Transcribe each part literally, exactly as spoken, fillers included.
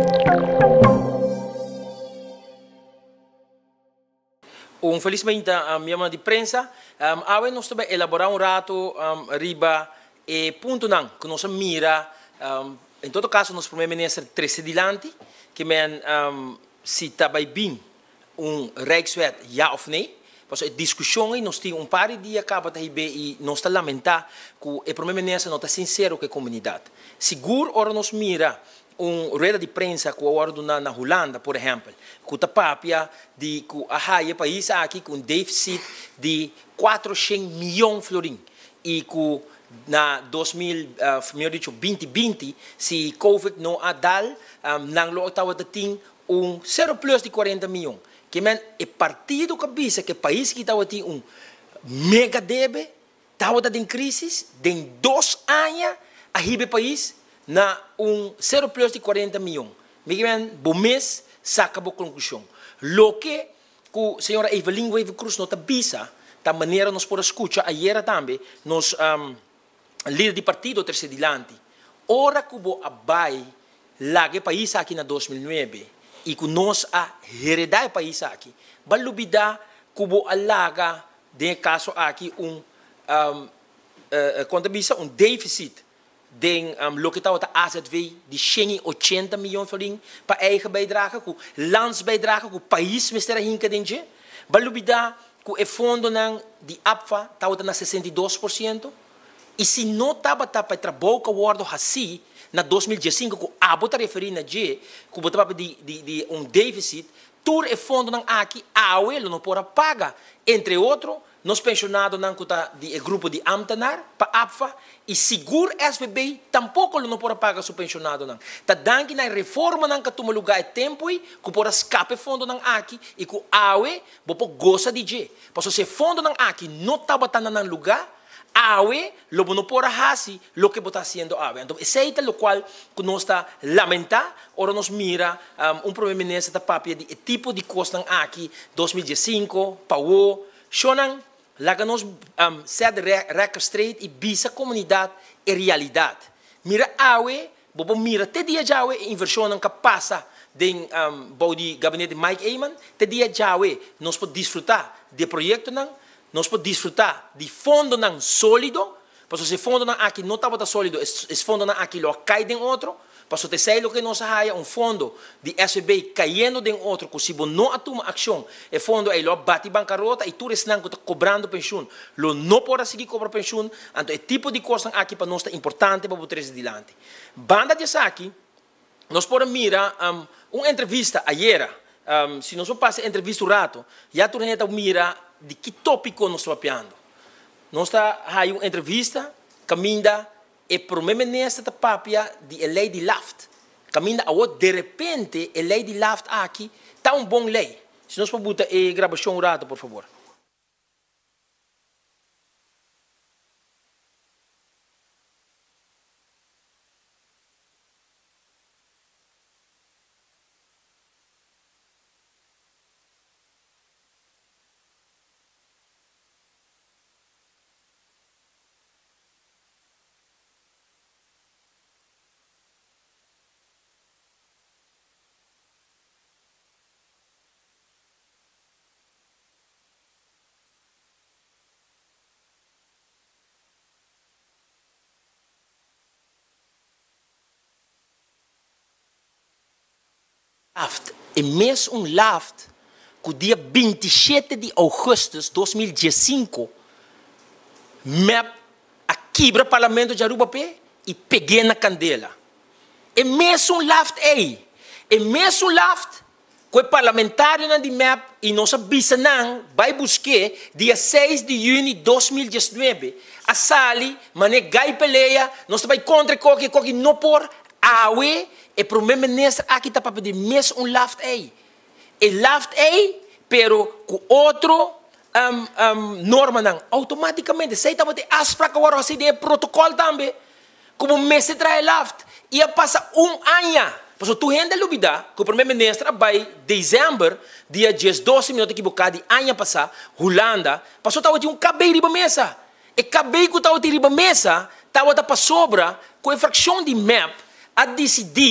Um felizmente a minha de prensa, um, agora nós também elaborar um rato um, riba e ponto não que nós mira, um, em todo caso nós primeiro-ministro treze dilante que men um, se também bem um Rijkswet ja of nee, mas a discussão aí nós temos um par de dias acaba de receber e nós está lamentar que o primeiro-ministro não está sincero com a comunidade. Seguro ora nós mira um rede de prensa que agora na, na Holanda, por exemplo, que a papia de que a raia país aqui com um déficit de quatrocentos milhões de florins e que na dois mil vinte, se Covid não a dal, um, nang lo tawa dating um zero plus de quarenta milhões. Que men é partido que bisa que o país que tawa tem um mega debe, tawa da em crise, de dois anos a ribe país na um zero plus de quarenta milhões. Miguel, bom mês, saca a conclusão. Lo que a senhora Evelyn Wave Cruz nota bisa, da maneira nós podemos escutar, ayer também, nós, um, líder de partido terceiro dilante, ora que o abai, lá que país aqui na dois mil e nove, e que nós a heredar o país aqui, balubida que o alaga, de caso aqui, um, um, uh, quando bisa, um déficit, den um, lo que está A Z V de cento e oitenta milhões de florins para eigen bijdrage, com landsbijdrage, com o país mister hinka dentje. Balubida com o fundo de A P F A está na sessenta e dois por cento. E se não estava para trabalhar com o World assim, na dois mil e cinco, com a bota referir na G, com o bota de, de, de um déficit, todo o fundo não aqui, a O L não pode pagar. Entre outros, nós pensionados não de grupo de Amtanar para A P F A e seguro S V B tampouco não pode pagar seu pensionado não. Tá dando na reforma não que toma lugar é tempo e que pode escape fundo não aqui e que a O E bopo gosta de G. Porque se fundo não aqui não tá botando no lugar, a O E lobo não pode fazer o que está fazendo a O E. Então esse é o qual que nós está lamentar, ora nós mira um, um primeiro-ministro da papia de tipo de coisa aqui dois mil e cinco, Paulo, Shonan lá que nós um, set record straight e bisa comunidade e realidade. Mira a O E, bobo mira te dia já O E inversão que passa den um, body gabinete Mike Eyman, te dia já O E nós podemos desfrutar de projeto não, nós podemos desfrutar de fundo não sólido, porque se fundo não aqui não estava sólido, esse fundo não aqui lo cai de outro. Porque te sei o que nós há um fundo de S V B caindo de outro, que se não atuma ação, o fundo aí lo bate bancarrota e tu resnan que está cobrando pensão, lo não pode seguir cobrar pensão, então é tipo de coisa aqui para nós é importante para botar adiante. Banda de aqui, nós podemos mirar um, uma entrevista ayer, um, se nós passa entrevista um rato, já tu renta mira de que tópico nós estamos falando. Nós está aí uma entrevista, caminha e primeiro-ministro da papia de lei de Laft. Caminha a de repente a lei de Laft aqui está um bom lei. Se nós podemos botar a gravação um rato, por favor. Laft, e mesmo um Laft, que o dia vinte e sete de agosto de dois mil e cinco, me a quebra o parlamento de Arubapé e peguei na candela. E mesmo um Laft aí, e mesmo um Laft, que o parlamentário de M E P e nossa bisanang vai buscar dia seis de junho de dois mil e dezenove, a sali, mané gai peleia, nós vai contra qualquer coisa não por a O E, e primeiro-ministro aqui está para pedir mesmo um Laft aí. E Laft aí, pero com outro um, um, norma não, automaticamente, se está para ter as para que agora você tem protocolo também, como mês se traz Laft, ia passar um ano. Porque tu ainda dúvida que o primeiro-ministro vai em dezembro, dia doze minutos equivocado, de ano passado, Holanda, passou estava de um cabelo riba mesa. E cabelo que estava de riba mesa, estava para sobra, com a fração de M E P, a decidir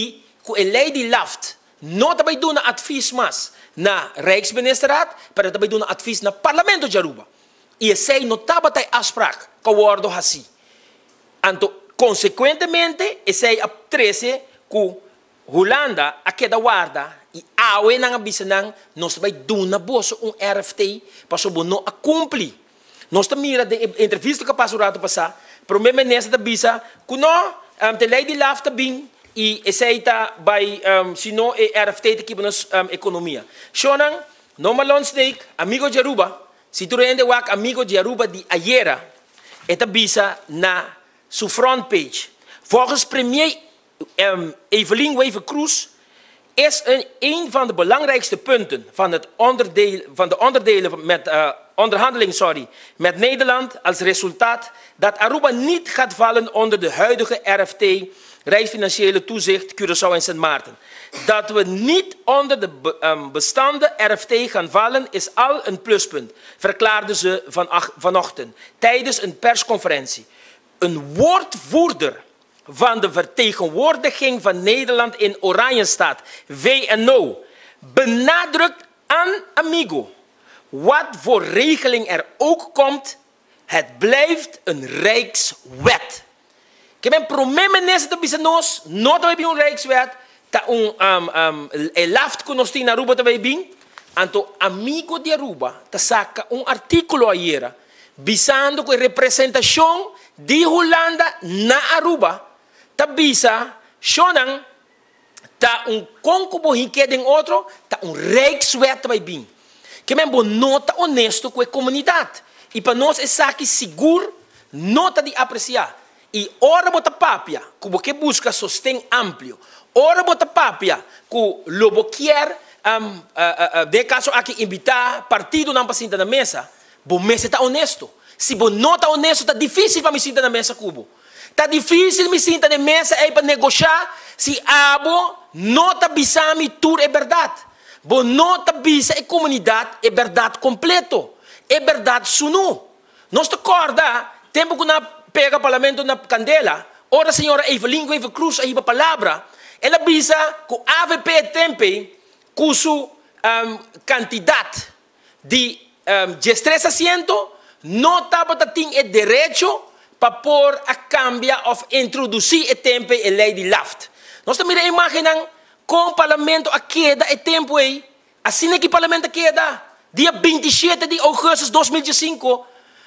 que a lei de Laft não também dá advies mais na Rijksministerraad, mas também dá advies na Parlamento de Aruba. E esse não estava até afspraak que o acordo assim. Então, consequentemente, esse é a treze que Holanda a queda guarda e awe nang abisa nang nós vai duna boso um R F T para sobre não a cumprir. Nós também mira de entrevista que passou rato passar, para o mesmo nessa da bisa, que não um, te lei de lafta bem e esse aí tá vai um, se não é R F T aqui para nossa um, economia. Shonang, não malon snake, amigo de Aruba, se tu rende wak amigo de Aruba de Ayera, esta bisa na su front page. Volgens premier um, Evelien Wever-Kroes is een, een van de belangrijkste punten van, het onderdeel, van de onderdelen met uh, onderhandeling sorry, met Nederland als resultaat dat Aruba niet gaat vallen onder de huidige R F T, Rijksfinanciële Toezicht, Curaçao en Sint Maarten. Dat we niet onder de be, um, bestaande R F T gaan vallen is al een pluspunt, verklaarden ze van, vanochtend tijdens een persconferentie. Een woordvoerder van de vertegenwoordiging van Nederland in Oranjestad, W N O, benadrukt aan Amigo, wat voor regeling er ook komt, het blijft een rijkswet. Ik heb een probleem met de business, nooit hebben een rijkswet, dat een um, um, laft konosti na Aruba te hebben, en to Amigo de Aruba, te saca een artículo ayer, visando que representación de Holanda na Aruba, ta bisa, shonang, ta un concubo hinquede en otro, ta un rijkswet bij bin. Que men bo nota honesto com a comunidade. E para nós é aqui seguro, nota de apreciar. E ora bota papia, como que busca sostém amplo. Ora bota papia, que lobo quer, um, uh, uh, uh, de caso aqui invitar partido não para sentar na mesa, bo mesa está honesto. Se bo não está honesto, está difícil para me sentar na mesa cubo. Está difícil me sentar na mesa aí para negociar se abo não está bisami tur é verdade. Bo não está bisa a comunidade é verdade completo. É verdade sunu. Nós te acorda, tempo que na pega parlamento na candela, ora a senhora Evelien Wever-Kroes aí para palavra, ela bisa que o A V P tempe cujo um, candidato de um, destreza asiento não estava tendo o direito para pôr a cambiar ou introduzir o tempo a lei de Laft. Nós também imaginamos com o parlamento a queda é tempo aí, assim que o parlamento queda, dia vinte e sete de agosto de dois mil e cinco,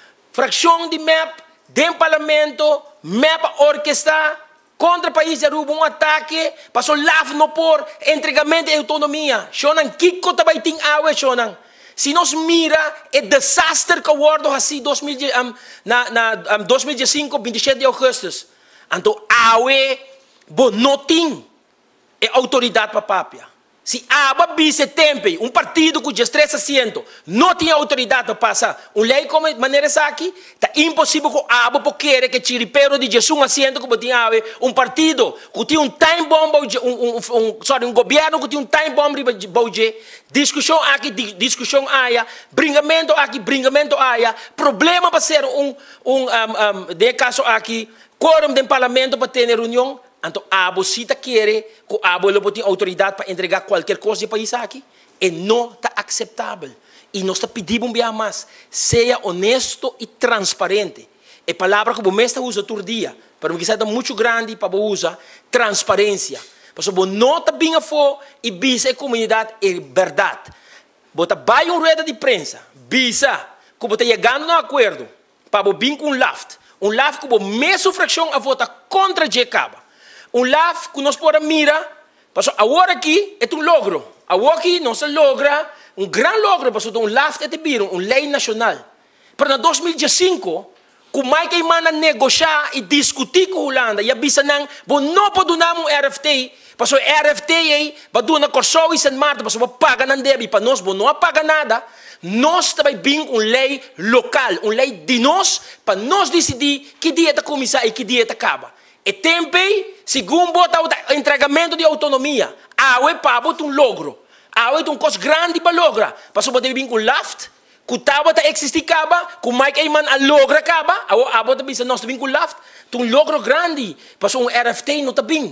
fração de M E P, do parlamento, M E P orquestra contra o país de Aruba, um ataque, passou Laft não por entregamento de autonomia. Shonan, Kiko também tem água, Shonan. Se nós mira o desastre que o acordo assim um, na, na um, dois mil e cinco, vinte e sete de agosto, então água, bo não tem é autoridade para papia. Se aba bise tempo, um partido com destreza assento, não tem autoridade para passar uma lei como maneira essa aqui, está impossível que aba por querer que chiripero de Jesus assento que tem um partido que tem um time bomb, um, um, um, sorry, um governo que tem um time bomb de discussão aqui, discussão aí, bringamento aqui, bringamento aí, problema para ser um, um, um, um de caso aqui, quórum do parlamento para ter reunião. Então, a abo cita quer que a abo tem autoridade para entregar qualquer coisa de país aqui. E não está aceitável. E nós está pedindo um bem mais. Seja honesto e transparente. É a palavra que o mestre usa todo dia. Para mim, que é muito grande para usar transparência. Porque não está bem a fora e bisa a comunidade é verdade. Bota vai um rueda de prensa. Bisa que você chegando no acordo para vir com um Laft. Um Laft que a mesma fração a votar contra J C A B A. Um Laft que nós podemos mirar, porque agora aqui é um logro. Agora aqui nós logra um grande logro, porque um Laft é um, uma lei nacional. Para dois mil e cinco, com mais que manda negociar e discutir com a Holanda, e avisa não, não pode dar um R F T, porque o R F T aí vai dar na Curaçao e Sint Maarten, porque vai pagar não deve, para nós não paga nada. Nós também temos uma lei local, uma lei de nós, para nós decidir que dia está começar e que dia está acaba. E tempo, segundo botar o entregamento de autonomia, há o pabo um logro, há um coisa grande para lograr. Para poder vir com Laft, que estava a existir acaba, que mais que man a logra acaba, há o abo também nós também com Laft, um logro grande, para um R F T não está bem.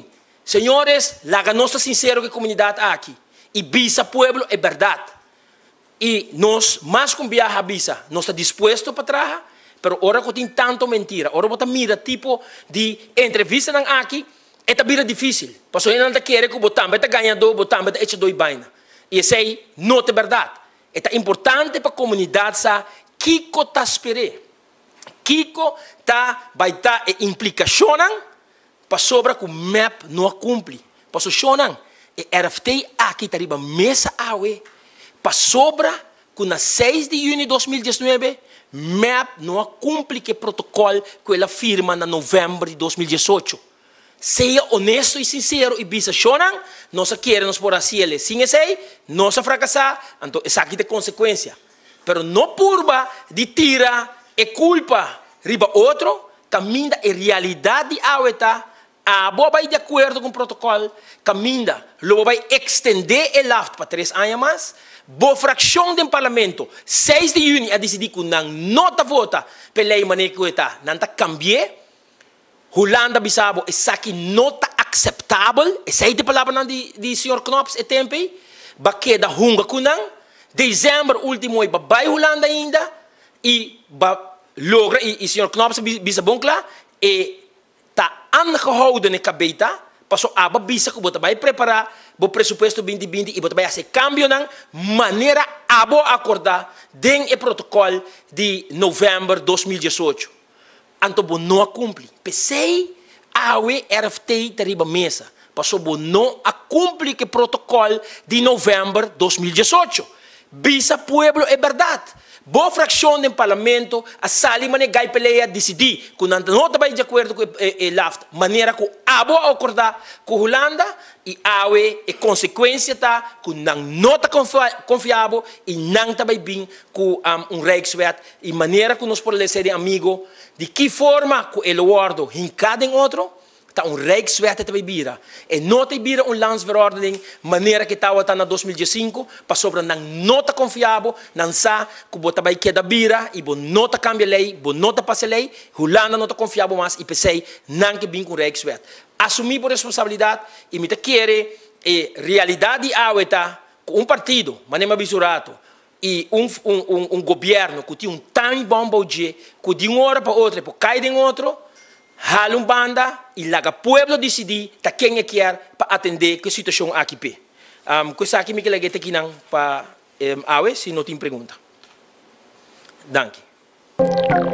Senhores, la nossa sincero que comunidade aqui. E visa pueblo é verdade. E nós, mais com viaja visa, nós está disposto para trabalhar, mas ora que tem tanto mentira, ora que mira tipo de entrevista não aqui, é também difícil. Porque ele não quer que o botão, vai ganhar dois botão, vai echar dois bainas. E isso aí não é verdade. É importante para a comunidade saber Kiko está esperando. Kiko tá, vai estar tá, implicação para sobra que o M A P não cumpre. Para sobra, e R F T aqui está riba mesa awe. Para sobra que na seis de junho de dois mil e dezenove, M A P não cumpre que protocolo que ela firma na novembro de dois mil e dezoito. Seja honesto e sincero e bisa chonan, nós queremos por assim ele. Sem isso aí, nós fracassar, então essa aqui tem consequência. Pero não purba de tira e culpa riba outro, caminha e realidade aueta, a boa vai de acordo com o protocolo, caminha, logo vai estender o laft para três anos mais, boa fração do parlamento, seis de junho a decidir que não nota vota pela lei maneira que está, não está cambiar, Holanda bisabo, essa aqui não está aceitável, essa aí de palavra de, de senhor Knops e tempo, baque da hunga kunang, dezembro último aí vai Holanda ainda, e ba logra, e o senhor Knops bisabo lá, e está aangehouden na cabeça, passou a bisa que você vai preparar o pressuposto dois mil e vinte e você vai fazer cambio na maneira a acordar dentro do protocolo de novembro de dois mil e dezoito. Então, você não cumpre. Pensei, a R F T está riba mesa. Passou, você não cumpre o protocolo de novembro de dois mil e dezoito. Visa pueblo é verdade. Boa fração do parlamento, a sala mané gai peleia decidir que não está de acordo com o laft, maneira que a boa acordar com a Holanda e a e consequência tá que não está confiável e não está bem com um Rijkswet e maneira que nós podemos ser amigo de que forma que ele guarda em cada outro está um Rijkswet também vira e não tem vira um landsverordening maneira que estava tá na dois mil e cinco para sobre não não está confiável não sabe que você vai quedar vira e você não está cambia lei você não está passa lei Holanda não está confiável mais e pensei não que bem com Rijkswet assumir por responsabilidade e me te querer e realidade a um partido maneira bisurato e um, um, um, um governo que tem um tão bom budget que de uma hora para outra para cair em outro há um banda e lá o povo decidir tá quem é que é para atender que situação aqui pé. Um, coisa aqui me que lagi aqui não para um, awe se não tem pergunta. Danke.